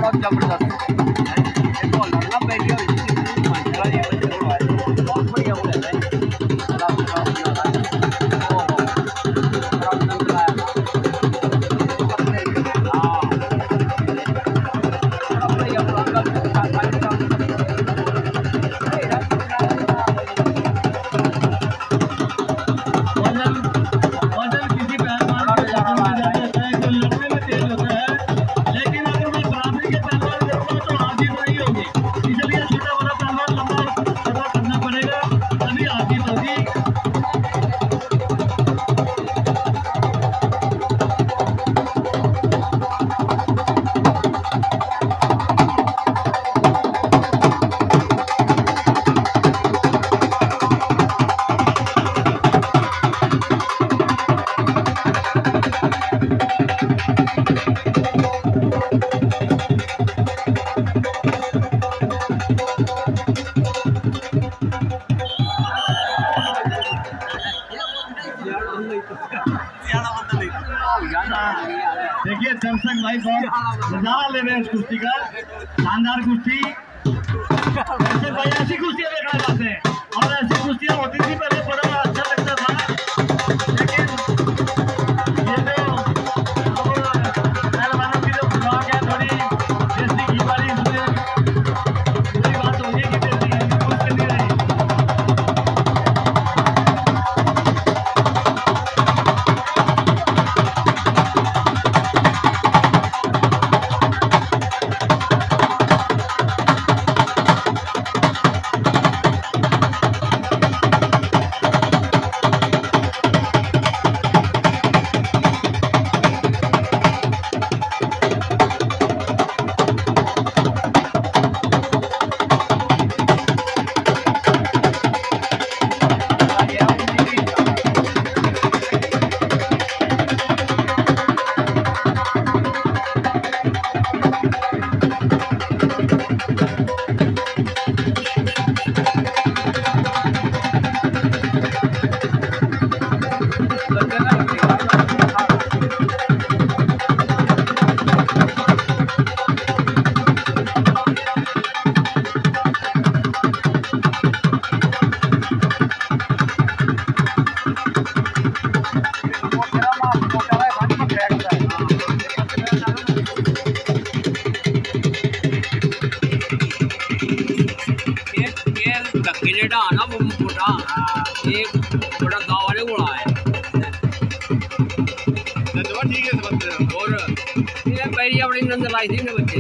बहुत जबरदस्त देखो लड़ना बैठी हुई बहुत बढ़िया हो जाता है। देखिए सैमसंग भाई बहुत नजारा ले रहे हैं इस कुश्ती का, शानदार कुश्ती। भाई ऐसी कुश्तियां देखना चाहते हैं और ऐसी कुश्तियां होती थी पहले, बड़ा अच्छा लगता था। लेकिन ये जो पहलवानों की जो खुराक है थोड़ी देसी घी वाली, इसमें पूरी बात हो गई कि देसी घी यूज करनी रही। आना वो मोटा एक बड़ा गाँव वाले को है ठीक है। और ये पहली अपनी नंद लाई थी ना बच्चे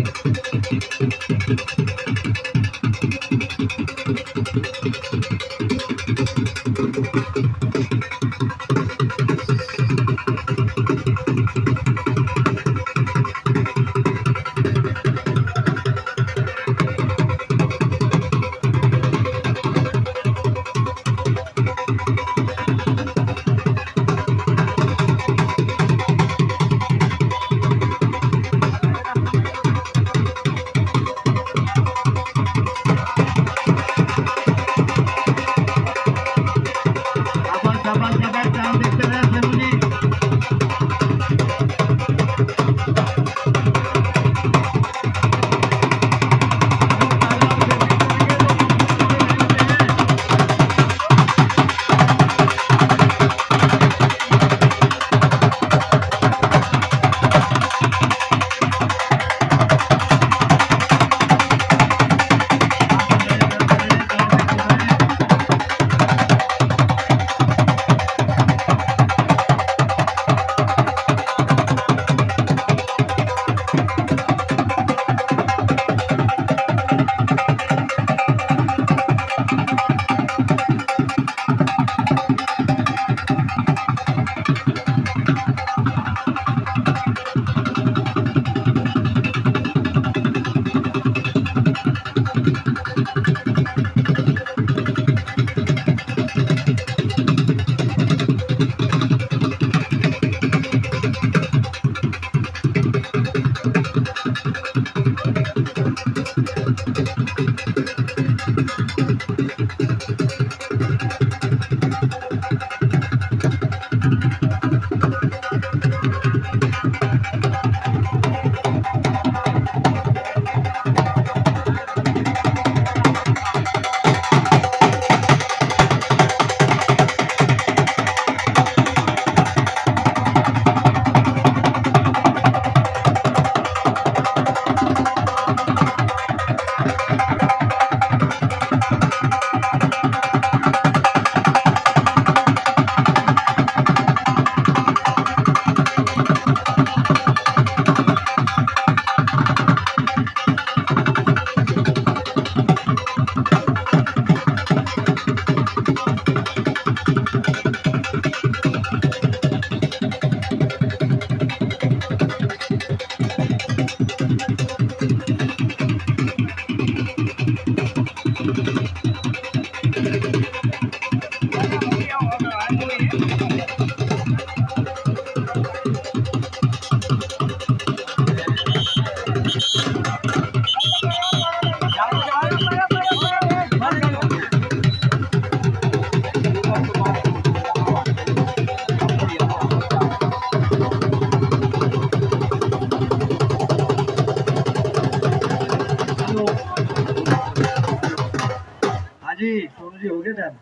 हाँ जी सोनू जी हो गया टाइम,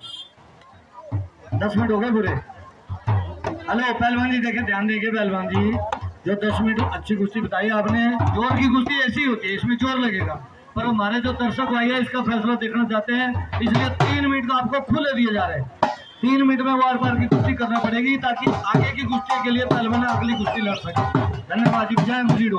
10 मिनट हो गए पूरे। हेलो पहलवान जी देखें, ध्यान देंगे पहलवान जी, जो 10 मिनट अच्छी कुश्ती बताई आपने, जोर की कुश्ती ऐसी होती है, इसमें जोर लगेगा, पर हमारे जो दर्शक भाई है इसका फैसला देखना चाहते हैं, इसलिए 3 मिनट का आपको खुले दिए जा रहे हैं। 3 मिनट में वार वार की कुश्ती करना पड़ेगी ताकि आगे की कुश्ती के लिए पहलवान अगली कुश्ती लड़ सके। धन्यवाद जी, जय मुरीडो।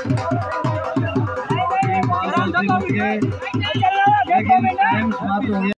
लेकिन टाइम समाप्त हो गया।